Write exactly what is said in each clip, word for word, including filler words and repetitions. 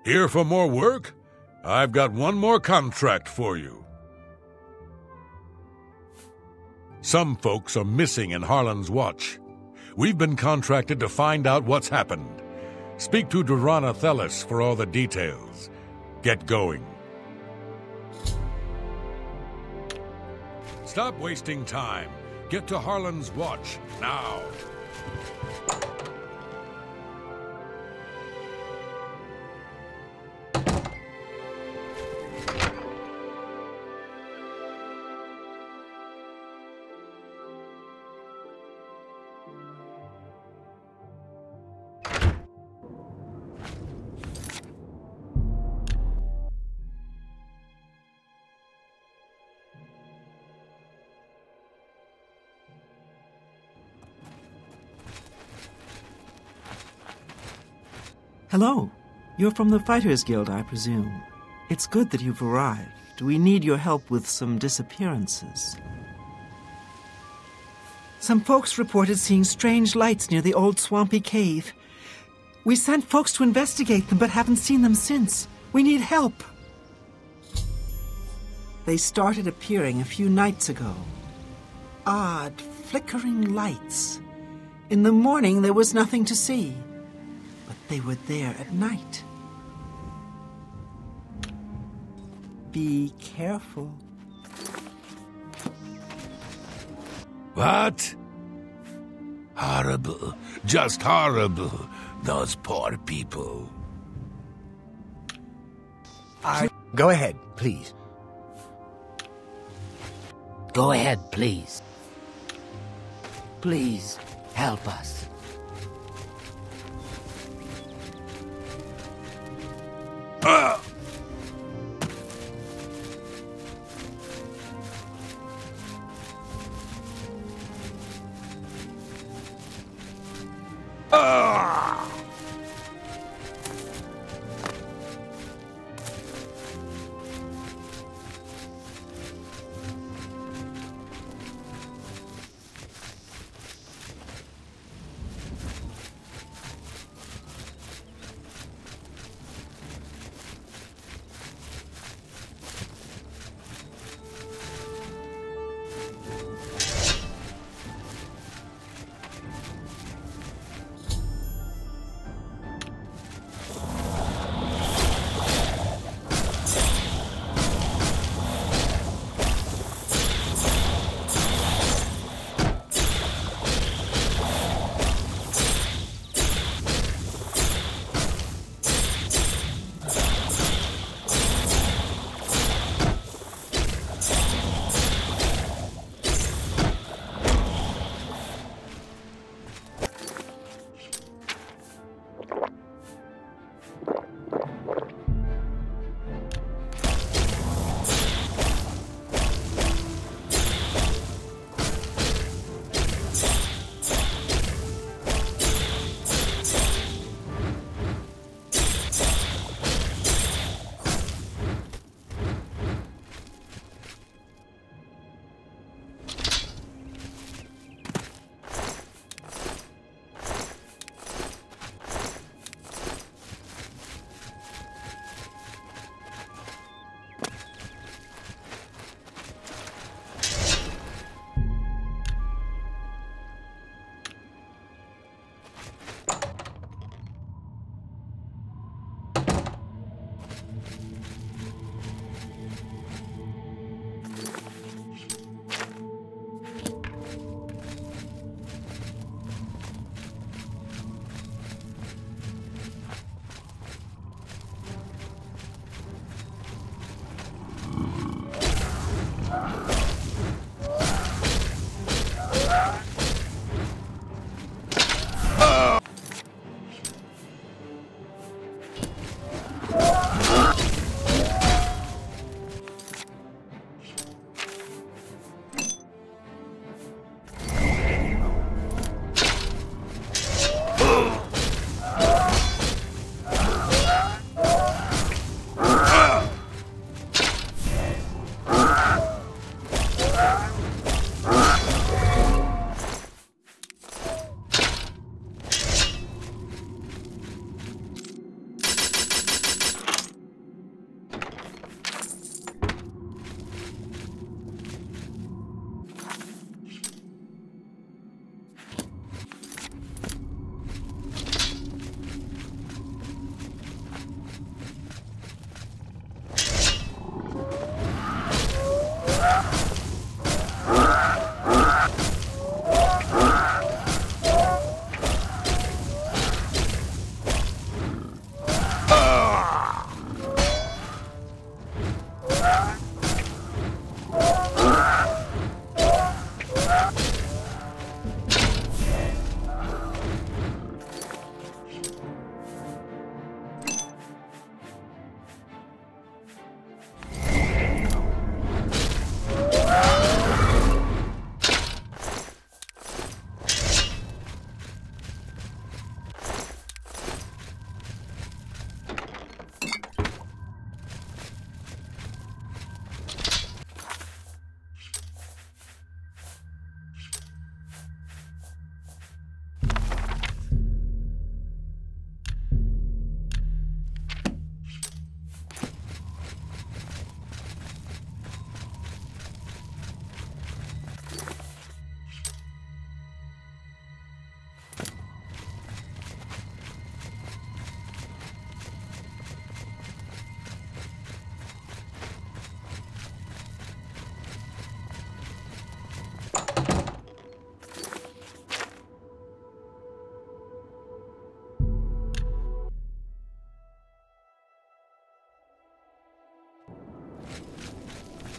Here for more work? I've got one more contract for you. Some folks are missing in Harlan's watch. We've been contracted to find out what's happened. Speak to Durana Thelis for all the details. Get going. Stop wasting time. Get to Harlan's watch, now. Hello. You're from the Fighters Guild, I presume. It's good that you've arrived. We need your help with some disappearances. Some folks reported seeing strange lights near the old swampy cave. We sent folks to investigate them, but haven't seen them since. We need help. They started appearing a few nights ago. Odd, flickering lights. In the morning, there was nothing to see. They were there at night. Be careful. What? Horrible. Just horrible. Those poor people. I... Go ahead, please. Go ahead, please. Please, help us. Uh. Uh.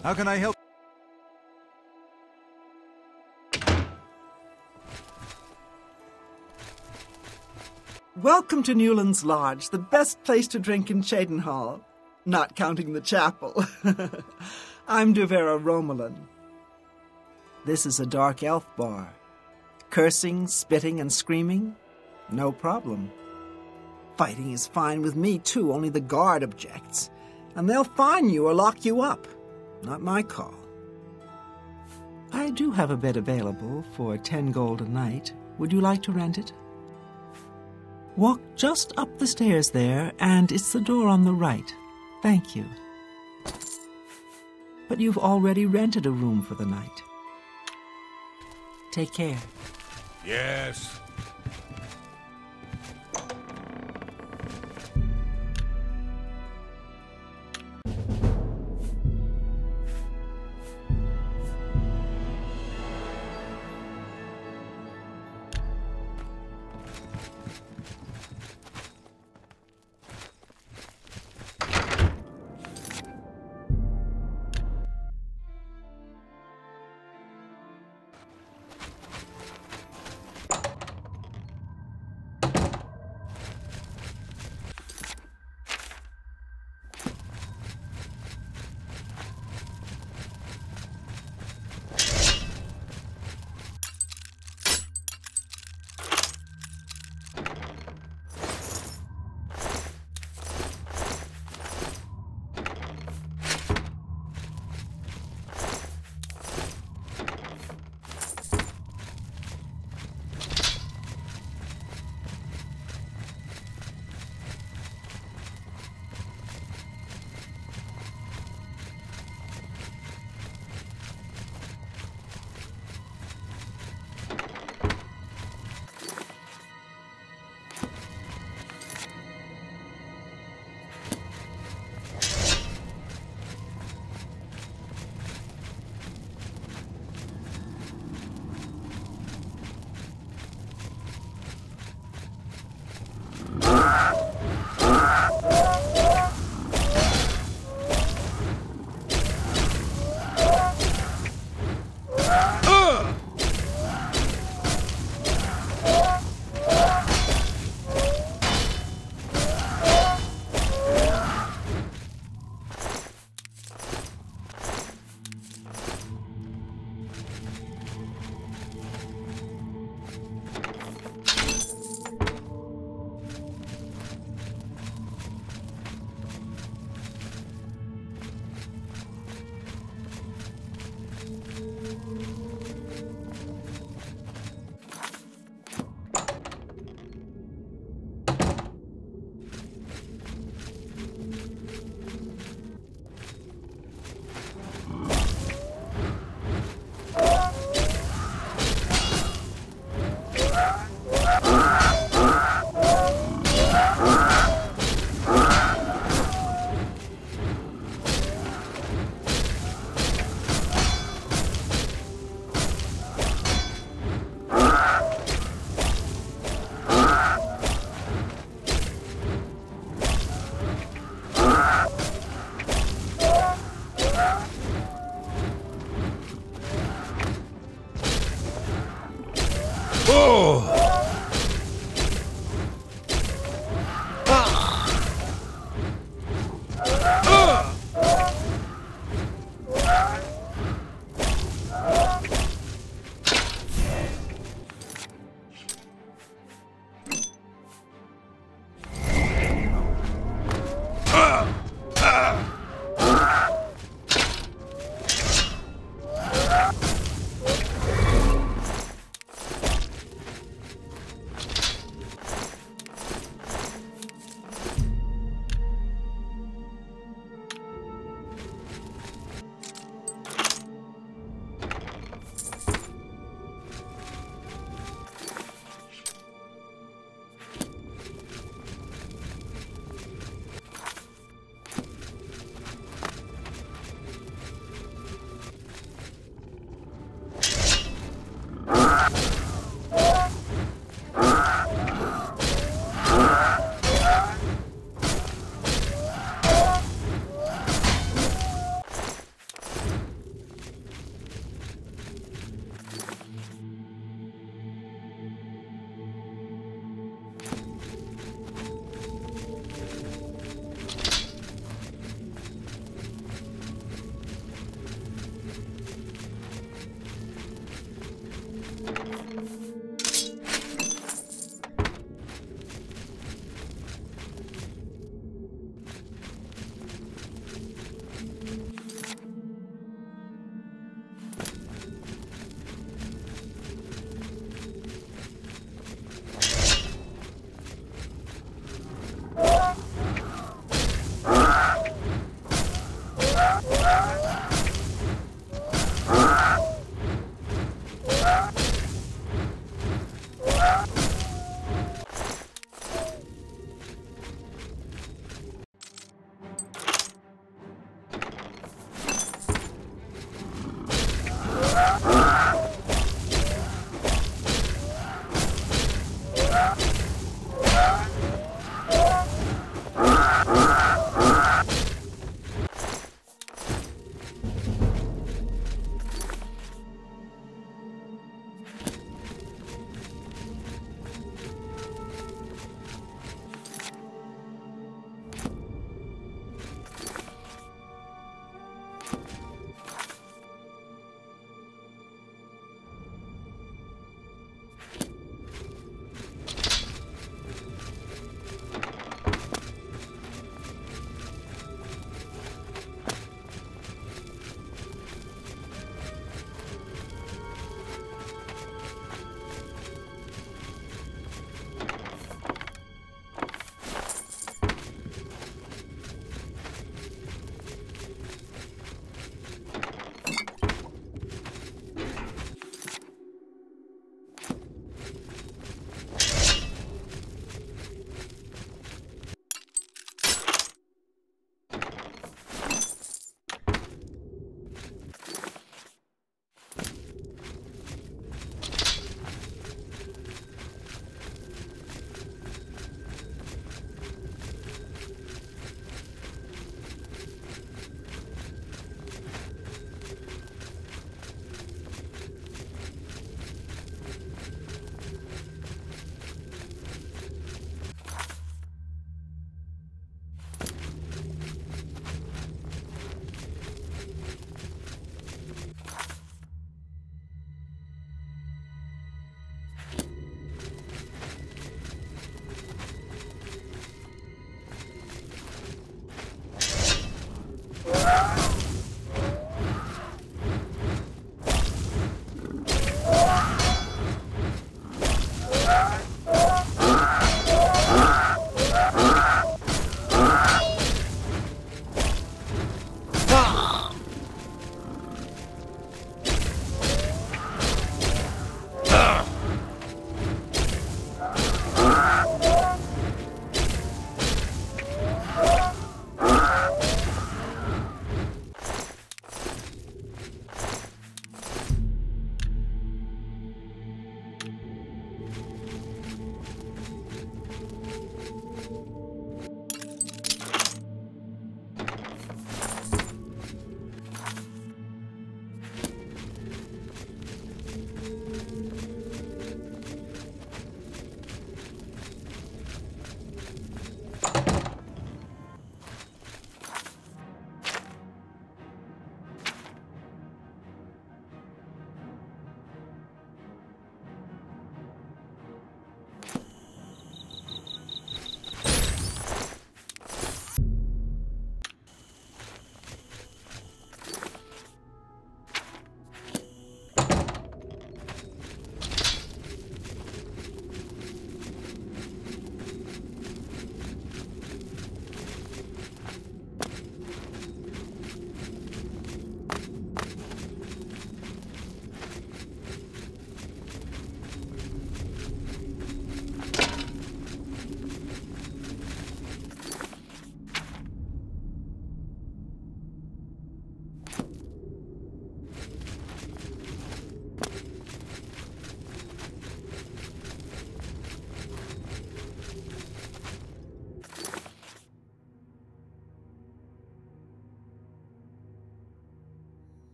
How can I help? Welcome to Newland's Lodge, the best place to drink in Cheydinhal, not counting the chapel. I'm Duvera Romulan. This is a dark elf bar. Cursing, spitting, and screaming? No problem. Fighting is fine with me, too, only the guard objects. And they'll fine you or lock you up. Not my call. I do have a bed available for ten gold a night. Would you like to rent it? Walk just up the stairs there, and it's the door on the right. Thank you. But you've already rented a room for the night. Take care. Yes.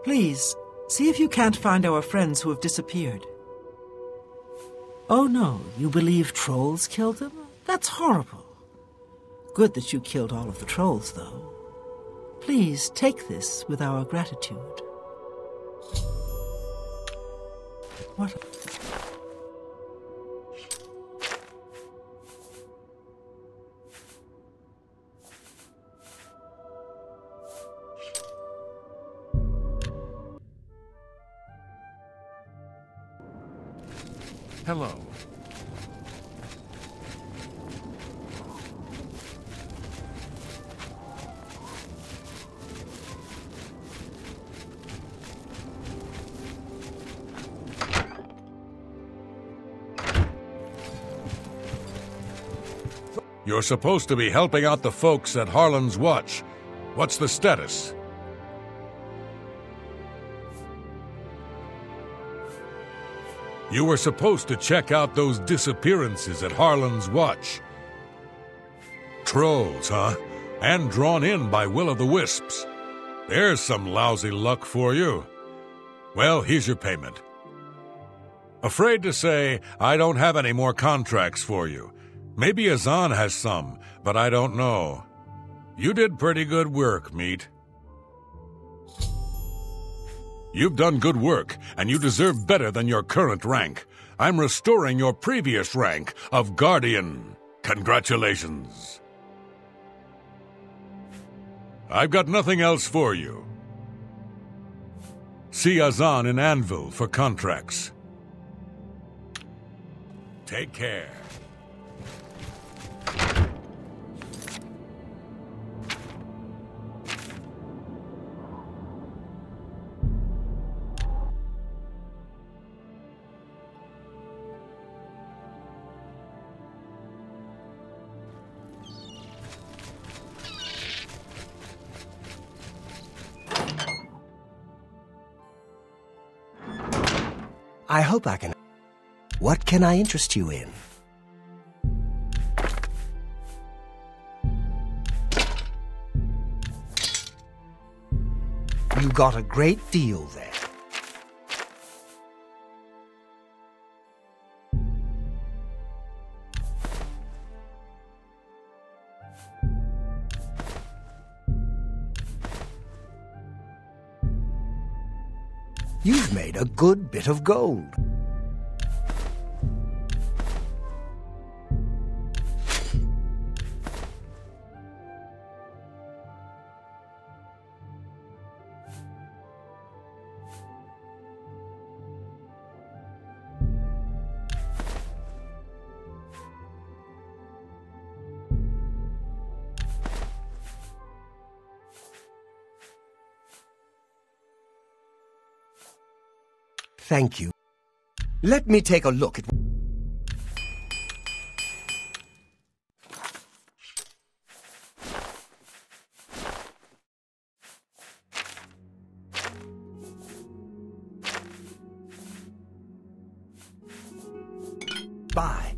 Please, see if you can't find our friends who have disappeared. Oh no, you believe trolls killed them? That's horrible. Good that you killed all of the trolls, though. Please take this with our gratitude. What? Hello. You're supposed to be helping out the folks at Harlan's Watch. What's the status? You were supposed to check out those disappearances at Harlan's Watch. Trolls, huh? And drawn in by Will-o'-the-Wisps. There's some lousy luck for you. Well, here's your payment. Afraid to say, I don't have any more contracts for you. Maybe Azan has some, but I don't know. You did pretty good work, Meat. You've done good work, and you deserve better than your current rank. I'm restoring your previous rank of Guardian. Congratulations. I've got nothing else for you. See Azan in Anvil for contracts. Take care. I hope I can... What can I interest you in? You got a great deal there. You've made a good bit of gold. Thank you. Let me take a look at... Bye.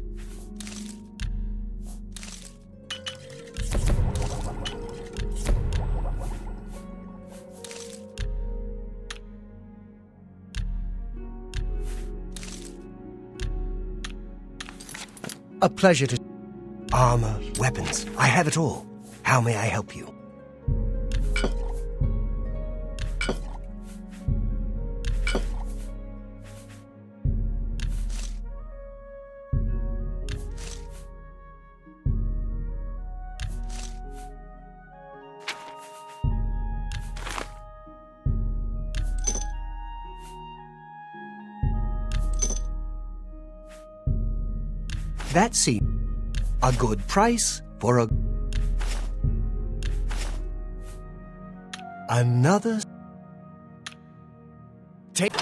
A pleasure to... Armor, weapons, I have it all. How may I help you? That seems a good price for a... Another... Take...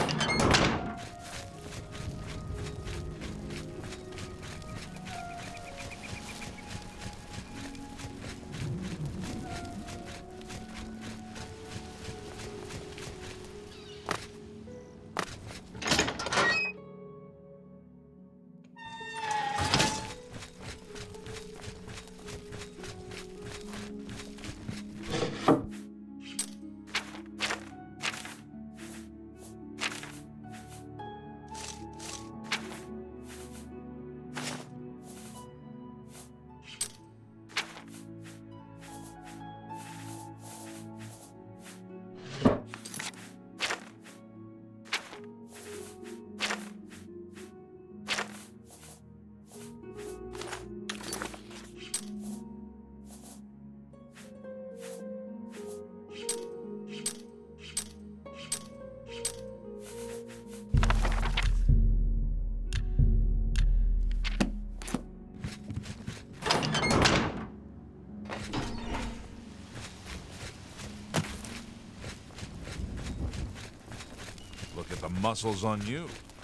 Look at the muscles on you.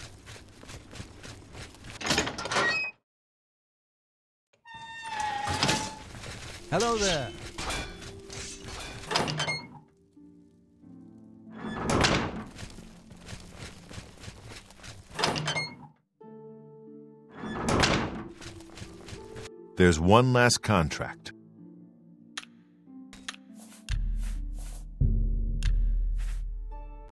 Hello there. There's one last contract.